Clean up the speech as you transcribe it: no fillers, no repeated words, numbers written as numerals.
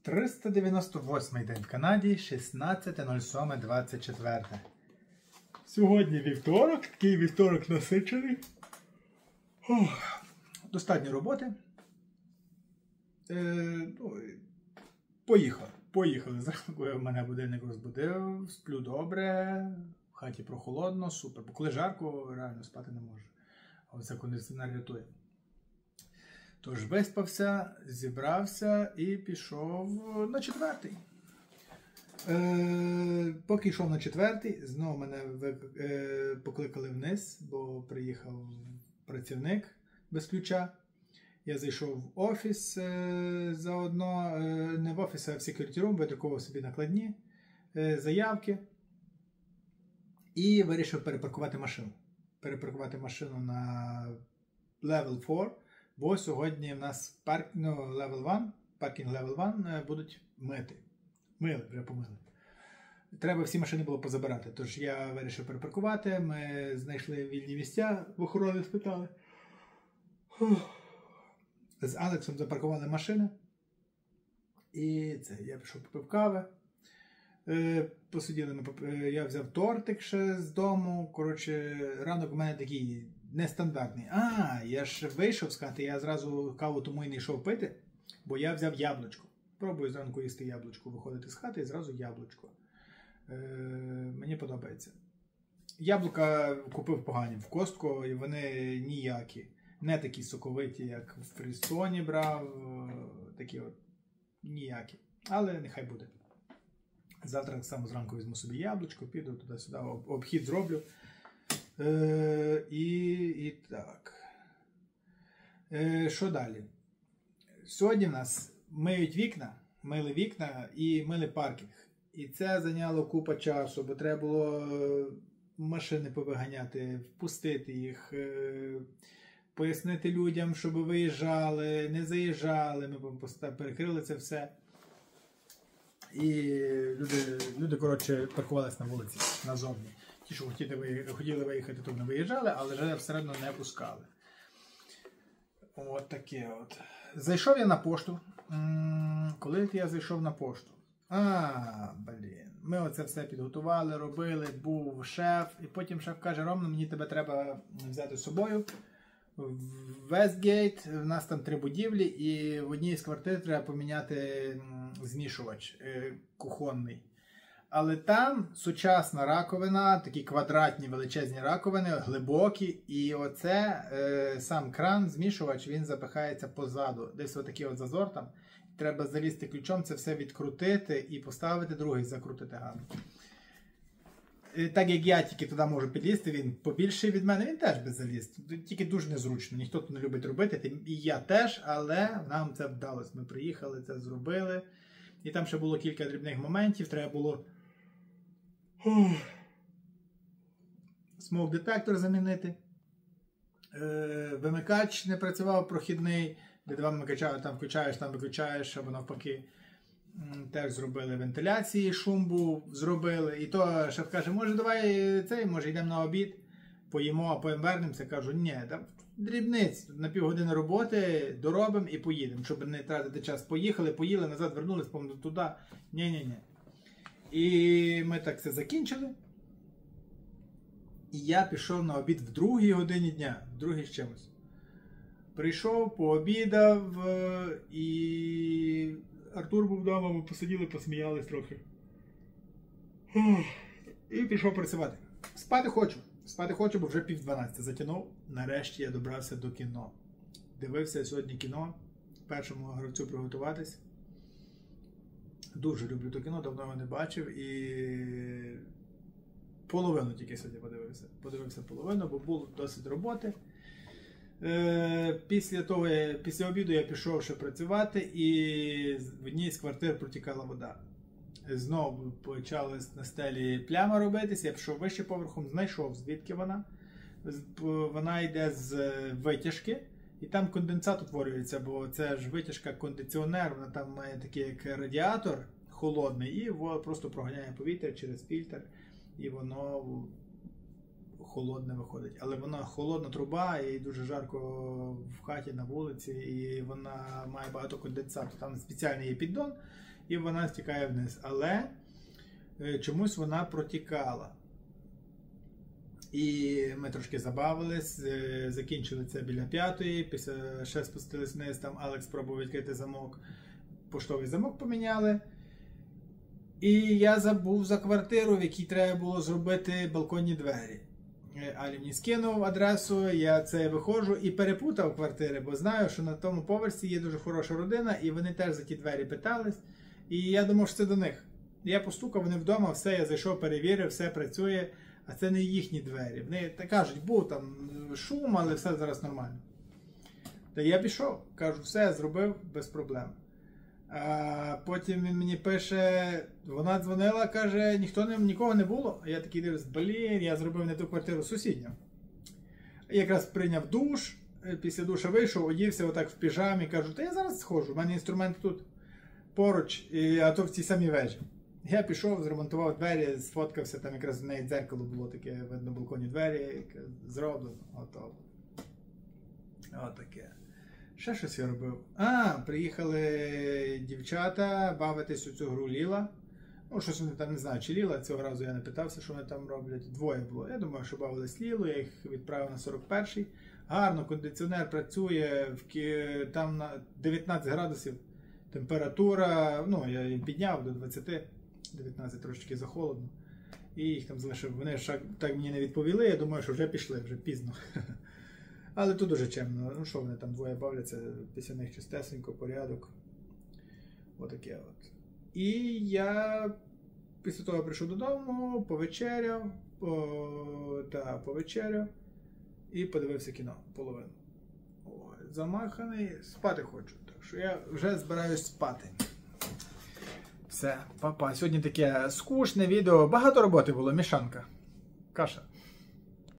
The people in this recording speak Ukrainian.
398 день в Канаді, 16.07.24. Сьогодні вівторок, такий вівторок насичений. Достатньо роботи. Поїхали. Зранку мене будильник розбудив, сплю добре, в хаті прохолодно, супер. Бо коли жарко, реально спати не можу. А оце кондиціонер рятує. Тож виспався, зібрався і пішов на четвертий. Поки йшов на четвертий, знову мене покликали вниз, бо приїхав працівник без ключа. Я зайшов в офіс заодно, не в офіс, а в security room, видрукував собі накладні заявки і вирішив перепаркувати машину. Перепаркувати машину на Level 4. Бо сьогодні в нас паркінг Level 1 будуть мити. Вже помили. Треба всі машини було позабирати. Тож я вирішив перепаркувати. Ми знайшли вільні місця, в охорони спитали. З Алексом запаркували машини. І я пішов попив кави. Посиділи, я взяв тортик ще з дому. Коротше, ранок у мене такий нестандартний. Я ж вийшов з хати, я зразу каву тому і не йшов пити, бо я взяв яблучко. Пробую зранку їсти яблучко, виходити з хати і зразу яблучко. Мені подобається. Яблука купив погані в Костко, і вони ніякі. Не такі соковиті, як в Фрісоні брав, такі от ніякі. Але нехай буде. Завтра так само зранку візьму собі яблучко, піду туди-сюди, обхід зроблю. І так. Що далі? Сьогодні в нас мили вікна і мили паркінг. І це зайняло купа часу, бо треба було машини повиганяти, впустити їх, пояснити людям, щоб виїжджали, не заїжджали, ми перекрили це все. І люди коротше, паркувалися на вулиці, назовні. Ті, що хотіли виїхати, то не виїжджали, але вже всередину не пускали. От таке от. Зайшов я на пошту. Коли я зайшов на пошту? Ми оце все підготували, робили, був шеф. І потім шеф каже: Ромно, мені тебе треба взяти з собою. В Вестгейт, в нас там 3 будівлі, і в одній з квартир треба поміняти змішувач кухонний. Але там сучасна раковина, такі квадратні величезні раковини, глибокі, і оце сам кран, змішувач, він запихається позаду. Десь отакий от зазор там. Треба залізти ключом, це все відкрутити і поставити другий, закрутити гарно. Так як я тільки туди можу підлізти, він побільший від мене, він теж без заліз. Тільки дуже незручно, ніхто тут не любить робити, і я теж, але нам це вдалося. Ми приїхали, це зробили. І там ще було кілька дрібних моментів, треба було смок-детектор замінити. Вимикач не працював, прохідний, де 2 вимикача, там включаєш, там виключаєш, або навпаки. Теж зробили вентиляції, шум був, зробили. І то шеф каже, може йдемо на обід, поїмо, а потім вернемося. Кажу, ні, дрібниць, на півгодини роботи, доробимо і поїдемо, щоб не тратити час. Поїли, назад вернулись, туди. Ні. І ми так це закінчили. І я пішов на обід в 2 годині дня, в 2 з чимось. Прийшов, пообідав, і Артур був вдома, ми посиділи, посміялись трохи. І пішов працювати. Спати хочу, бо вже 11:30 затягнув. Нарешті я добрався до кіно. Дивився сьогодні кіно, першому гравцю приготуватись. Дуже люблю то кіно, давно його не бачив і половину тільки сьогодні подивився. Подивився половину, бо було досить роботи. Після обіду я пішов ще працювати, і в одній з квартир протікала вода. Знову почалась на стелі пляма робитись, я пішов вище поверхом, знайшов звідки вона. Вона йде з витяжки, і там конденсат утворюється, бо це ж витяжка кондиціонер, вона там має такий як радіатор холодний, і просто проганяє повітря через фільтр, і воно холодне виходить. Але вона холодна труба і дуже жарко в хаті, на вулиці, і вона має багато конденсату. Там спеціальний є піддон, і вона стікає вниз. Але чомусь вона протікала. І ми трошки забавились, закінчили це біля 5-ї, після ще спустились вниз, там Алекс пробував відкрити замок, поштовий замок поміняли. І я забув за квартиру, в якій треба було зробити балконні двері. Алі мені скинув адресу, я це виходжу і перепутав квартири, бо знаю, що на тому поверсі є дуже хороша родина, і вони теж за ті двері питались. І я думав, що це до них. Я постукав, вони вдома, все, я зайшов, перевірив, все працює, а це не їхні двері. Вони так кажуть, був там шум, але все зараз нормально. Та я пішов, кажу, все, зробив, без проблем. А потім він мені пише, вона дзвонила, каже, нікого не було. А я такий дивлюсь, блін, я зробив не ту квартиру, сусідню. Якраз прийняв душ, після душа вийшов, одівся отак в піжамі, кажу, та я зараз схожу, в мене інструмент тут поруч, а то в цій самій вежі. Я пішов, зремонтував двері, сфоткався, там якраз в неї дзеркало було таке, видно, балконні двері, зроблено, готово. Отаке. Ще щось я робив. Приїхали дівчата бавитись у цю гру Ліла. Ну, щось вони там, не знаю, чи Ліла, цього разу я не питався, що вони там роблять. Двоє було. Я думаю, що бавились Лілу, я їх відправив на 41-й. Гарно, кондиціонер працює, там на 19 градусів температура, ну, я їм підняв до 20, 19 трошки захолодно. І їх там залишив. Вони ж так мені не відповіли, я думаю, що вже пішли, вже пізно. Але тут дуже чемно. Ну що вони там двоє бавляться, після них чистесенько, порядок. Отаке от. І я після того прийшов додому, повечеряв і подивився кіно половину. Замаханий, спати хочу. Так що я вже збираюсь спати. Все, папа. Сьогодні таке скучне відео. Багато роботи було, мішанка. Каша.